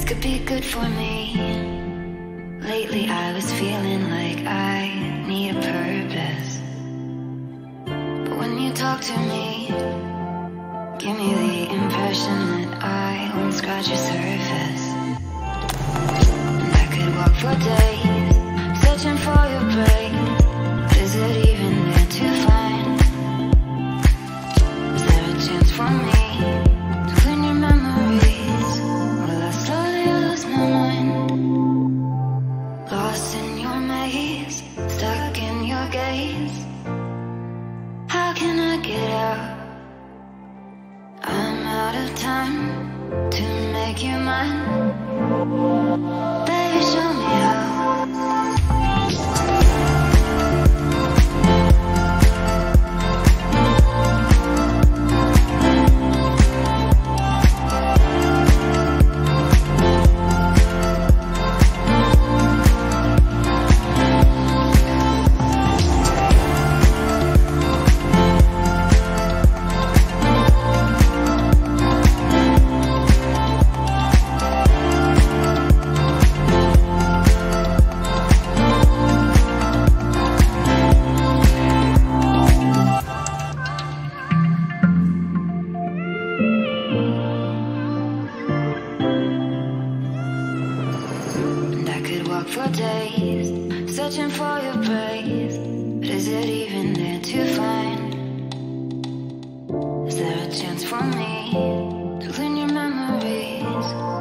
could be good for me. Lately I was feeling like I need a purpose, but when you talk to me, give me the impression that I won't scratch your surface. And I could walk for days, searching for your brain. Is it even there to find? Is there a chance for me to clean your memories? Will I slowly lose my mind? Lost in your maze, stuck in your gaze. How can I get out? I'm out of time to make you mine. Baby, show me how. For days, searching for your praise, but is it even there to find? Is there a chance for me to clean your memories?